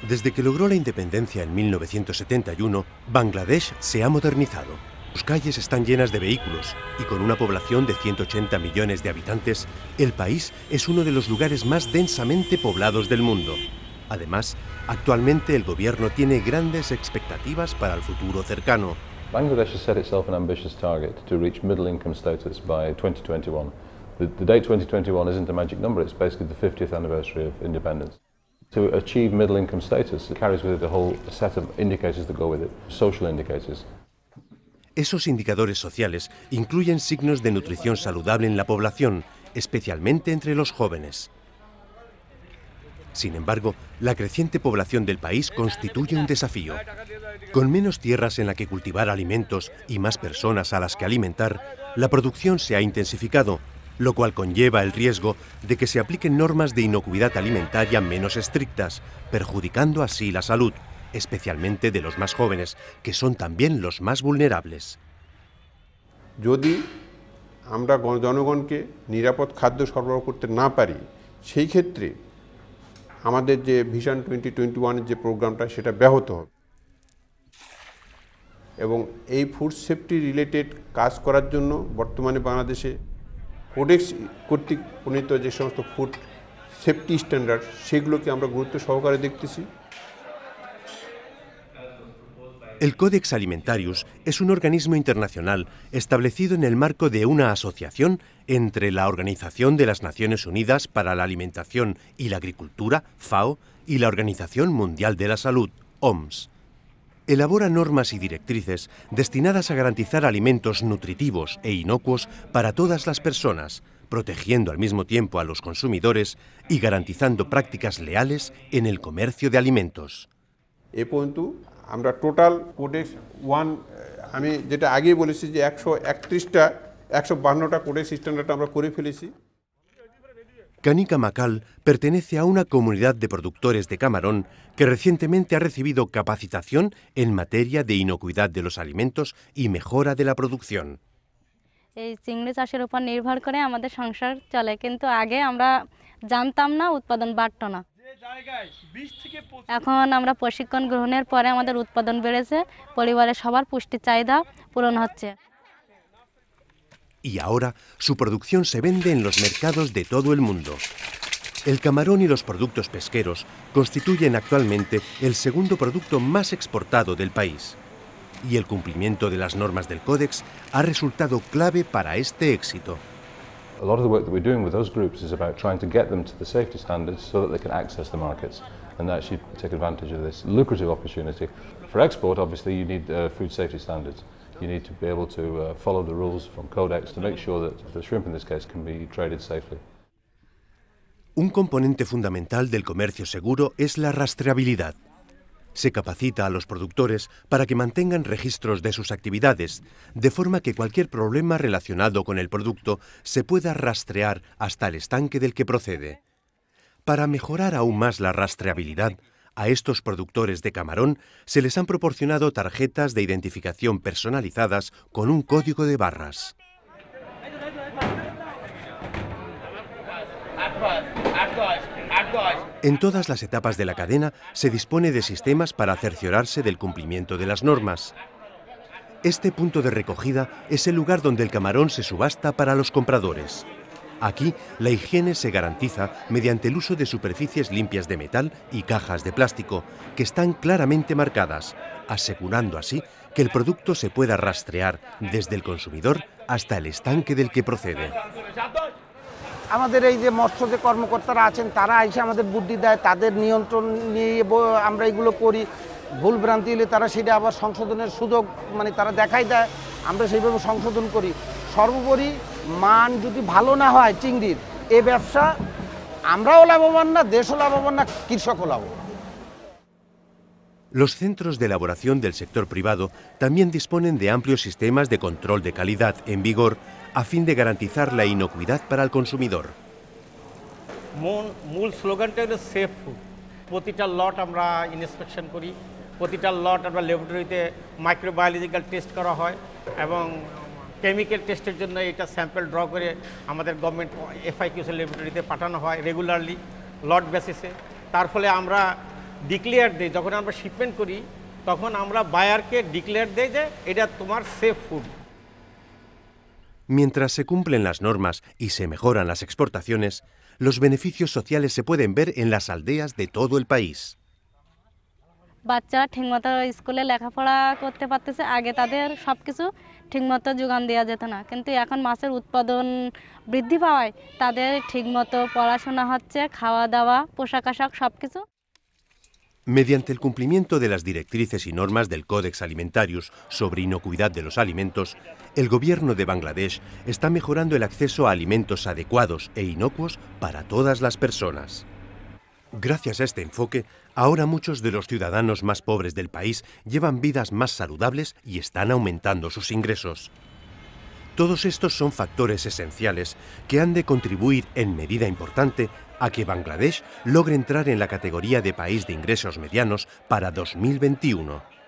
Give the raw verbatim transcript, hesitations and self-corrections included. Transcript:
Desde que logró la independencia en mil novecientos setenta y uno, Bangladesh se ha modernizado. Sus calles están llenas de vehículos y con una población de ciento ochenta millones de habitantes, el país es uno de los lugares más densamente poblados del mundo. Además, actualmente el gobierno tiene grandes expectativas para el futuro cercano. Bangladesh has set itself an ambitious target to reach middle income status by twenty twenty-one. The, the date twenty twenty-one isn't a magic number, it's basically the fiftieth anniversary of independence. To achieve middle income status, it carries with it a whole set of indicators that go with it, social indicators. Esos indicadores sociales incluyen signos de nutrición saludable en la población, especialmente entre los jóvenes. Sin embargo, la creciente población del país constituye un desafío. Con menos tierras en la que cultivar alimentos y más personas a las que alimentar, la producción se ha intensificado, lo cual conlleva el riesgo de que se apliquen normas de inocuidad alimentaria menos estrictas, perjudicando así la salud, especialmente de los más jóvenes, que son también los más vulnerables. যদি আমরা জনগণকে নিরাপদ খাদ্য সরবরাহ করতে না পারি, সেই ক্ষেত্রে আমাদের যে ভিশন টোয়েন্টি টোয়েন্টি ওয়ান এর যে প্রোগ্রামটা সেটা ব্যাহত হবে। এবং এই ফুড সেফটি রিলেটেড কাজ করার জন্য বর্তমানে বাংলাদেশে কোডেক্স কর্তৃক প্রণীত যে সমস্ত ফুড সেফটি স্ট্যান্ডার্ড সেগুলোকে আমরা গুরুত্ব সহকারে দেখতেছি। El Codex Alimentarius es un organismo internacional establecido en el marco de una asociación entre la Organización de las Naciones Unidas para la Alimentación y la Agricultura, FAO, y la Organización Mundial de la Salud, O M S. Elabora normas y directrices destinadas a garantizar alimentos nutritivos e inocuos para todas las personas, protegiendo al mismo tiempo a los consumidores y garantizando prácticas leales en el comercio de alimentos. এ পর্যন্ত আমরা total codex one আমি যেটা আগেই বলেছি যে একশো একত্রিশটা একশো বান্নটা কোডেক্স স্ট্যান্ডার্ড আমরা করে ফেলেছি। Kanika Makal pertenece a una comunidad de productores de camarón que recientemente ha recibido capacitación en materia de inocuidad de los alimentos y mejora de la producción. এই চিংড়ি চাষের উপর নির্ভর করে আমাদের সংসার চলে, কিন্তু আগে আমরা জানতাম না, উৎপাদন বাড়তো না। এখন আমরা প্রশিক্ষণ গ্রহণের পরে আমাদের উৎপাদন বেড়েছে, পরিবারের সবার পুষ্টি চাহিদা পূরণ হচ্ছে। Y ahora su producción se vende en los mercados de todo el mundo. El camarón y los productos pesqueros constituyen actualmente el segundo producto más exportado del país. Y el cumplimiento de las normas del Códex ha resultado clave para este éxito. A lot of the work that we're doing with those groups is about trying to get them to the safety standards so that they can access the markets and actually take advantage of this lucrative opportunity. For export, obviously, you need uh, food safety standards. You need to be able to uh, follow the rules from Codex to make sure that the shrimp in this case can be traded safely. Un componente fundamental del comercio seguro es la rastreabilidad. Se capacita a los productores para que mantengan registros de sus actividades, de forma que cualquier problema relacionado con el producto se pueda rastrear hasta el estanque del que procede. Para mejorar aún más la rastreabilidad, a estos productores de camarón se les han proporcionado tarjetas de identificación personalizadas con un código de barras. En todas las etapas de la cadena se dispone de sistemas para cerciorarse del cumplimiento de las normas. Este punto de recogida es el lugar donde el camarón se subasta para los compradores. Aquí, la higiene se garantiza mediante el uso de superficies limpias de metal y cajas de plástico, que están claramente marcadas, asegurando así que el producto se pueda rastrear desde el consumidor hasta el estanque del que procede. আমাদের এই যে মৎস্য যে কর্মকর্তারা আছেন তারা এসে আমাদের বুদ্ধি দেয়, তাদের নিয়ন্ত্রণ নিয়ে আমরা এগুলো করি। ভুল ভ্রান্তি হলে তারা সেটা আবার সংশোধনের সুযোগ মানে তারা দেখাই দেয়, আমরা সেইভাবে সংশোধন করি। সর্বোপরি মান যদি ভালো না হয় চিংড়ির, এই ব্যবসা আমরাও লাভবান না, দেশও লাভবান না, কৃষকও লাভবান। Los centros de elaboración del sector privado también disponen de amplios sistemas de control de calidad en vigor a fin de garantizar la inocuidad para el consumidor. মূল স্লোগানটা হলো সেফ ফুড। প্রতিটা লট আমরা ইন্সপেকশন করি, প্রতিটা লট আমরা ল্যাবরেটরিতে মাইক্রোবায়োলজিক্যাল টেস্ট করা হয় এবং কেমিক্যাল টেস্টের জন্য এটা স্যাম্পল ড্র করে আমাদের গভর্নমেন্ট এফআইকিউসি ল্যাবরেটরিতে পাঠানো হয় রেগুলারলি লট বেসিসে। তার ফলে আমরা ডিক্লেয়ার দেই, যখন আমরা শিপমেন্ট করি তখন আমরা বায়ারকে ডিক্লেয়ার দেই যে এটা তোমার safe food. Mientras se cumplen las normas y se mejoran las exportaciones, los beneficios sociales se pueden ver en las aldeas de todo el país. বাচ্চারা ঠিকমতো স্কুলে লেখাপড়া করতে পারতেছে, আগে তাদের সব কিছু ঠিকমতো যোগান দেওয়া যেত না, কিন্তু এখন মাছের উৎপাদন বৃদ্ধি পাওয়ায় তাদের ঠিকমতো পড়াশোনা হচ্ছে, খাওয়া দাওয়া, পোশাক আশাক সব কিছু। Mediante el cumplimiento de las directrices y normas del Codex Alimentarius sobre inocuidad de los alimentos, el gobierno de Bangladesh está mejorando el acceso a alimentos adecuados e inocuos para todas las personas. Gracias a este enfoque, ahora muchos de los ciudadanos más pobres del país llevan vidas más saludables y están aumentando sus ingresos. Todos estos son factores esenciales que han de contribuir en medida importante a que Bangladesh logre entrar en la categoría de país de ingresos medianos para dos mil veintiuno.